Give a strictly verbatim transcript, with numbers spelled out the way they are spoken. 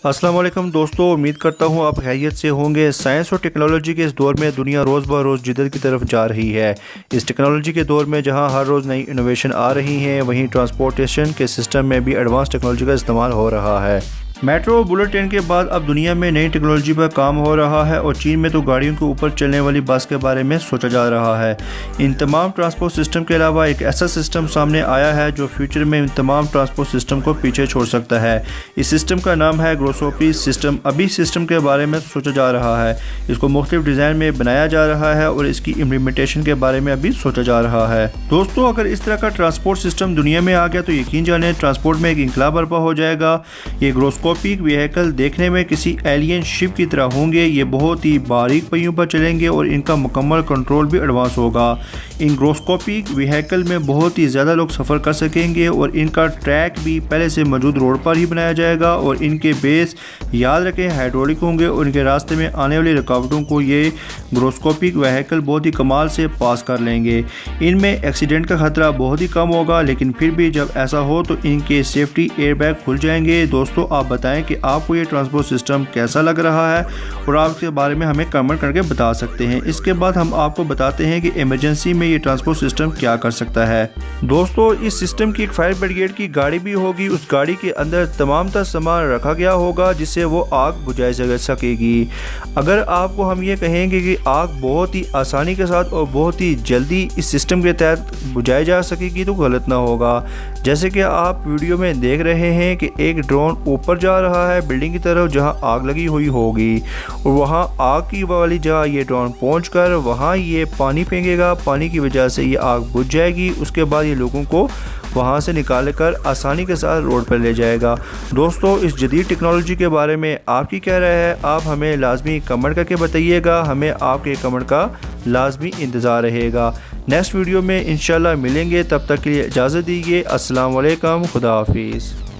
अस्सलाम वालेकुम दोस्तों, उम्मीद करता हूँ आप खैरियत से होंगे। साइंस और टेक्नोलॉजी के इस दौर में दुनिया रोज़ ब रोज़ जिद्दत की तरफ जा रही है। इस टेक्नोलॉजी के दौर में जहाँ हर रोज़ नई इनोवेशन आ रही हैं, वहीं ट्रांसपोर्टेशन के सिस्टम में भी एडवांस टेक्नोलॉजी का इस्तेमाल हो रहा है। मेट्रो और बुलेट ट्रेन के बाद अब दुनिया में नई टेक्नोलॉजी पर काम हो रहा है और चीन में तो गाड़ियों के ऊपर चलने वाली बस के बारे में सोचा जा रहा है। इन तमाम ट्रांसपोर्ट सिस्टम के अलावा एक ऐसा सिस्टम सामने आया है जो फ्यूचर में इन तमाम ट्रांसपोर्ट सिस्टम को पीछे छोड़ सकता है। इस सिस्टम का नाम है ग्रोसोपी सिस्टम। अभी सिस्टम के बारे में सोचा जा रहा है, इसको मुख्तलिफ डिज़ाइन में बनाया जा रहा है और इसकी इम्प्लीमेंटेशन के बारे में अभी सोचा जा रहा है। दोस्तों, अगर इस तरह का ट्रांसपोर्ट सिस्टम दुनिया में आ गया तो यकीन जाने ट्रांसपोर्ट में एक इंकलाब बर्पा हो जाएगा। ये ग्रोस्को ग्रोस्कोपिक व्हीकल देखने में किसी एलियन शिप की तरह होंगे। ये बहुत ही बारीक पहियों पर चलेंगे और इनका मुकम्मल कंट्रोल भी एडवांस होगा। इन ग्रोस्कोपिक व्हीकल में बहुत ही ज़्यादा लोग सफ़र कर सकेंगे और इनका ट्रैक भी पहले से मौजूद रोड पर ही बनाया जाएगा और इनके बेस याद रखें हाइड्रोलिक होंगे और इनके रास्ते में आने वाली रुकावटों को ये ग्रोस्कोपिक व्हीकल बहुत ही कमाल से पास कर लेंगे। इनमें एक्सीडेंट का खतरा बहुत ही कम होगा, लेकिन फिर भी जब ऐसा हो तो इनके सेफ्टी एयरबैग खुल जाएंगे। दोस्तों, आप बताएं कि आपको ये ट्रांसपोर्ट सिस्टम कैसा लग रहा है और आप इसके बारे में हमें कमेंट करके बता सकते हैं। इसके बाद हम आपको बताते हैं कि इमरजेंसी में ये ट्रांसपोर्ट सिस्टम क्या कर सकता है। दोस्तों, इस सिस्टम की एक फायर ब्रिगेड की गाड़ी भी होगी। उस गाड़ी के अंदर तमाम तरह सामान रखा गया होगा जिससे वो आग बुझाई जा सकेगी। अगर आपको हम ये कहेंगे कि आग बहुत ही आसानी के साथ और बहुत ही जल्दी इस सिस्टम के तहत बुझाई जा सकेगी तो गलत ना होगा। जैसे कि आप वीडियो में देख रहे हैं कि एक ड्रोन ऊपर जा रहा है बिल्डिंग की तरफ जहां आग लगी हुई होगी और वहां आग की वाली जगह ये ड्रोन पहुंचकर वहां ये पानी फेंकेगा। पानी की वजह से ये आग बुझ जाएगी। उसके बाद ये लोगों को वहाँ से निकाल कर आसानी के साथ रोड पर ले जाएगा। दोस्तों, इस जदीद टेक्नोलॉजी के बारे में आपकी क्या राय है? आप हमें लाजमी कमेंट करके बताइएगा। हमें आपके कमेंट का लाजमी इंतज़ार रहेगा। नेक्स्ट वीडियो में इंशाल्लाह मिलेंगे, तब तक के लिए इजाज़त दीजिए। अस्सलाम वालेकुम, खुदा हाफिज़।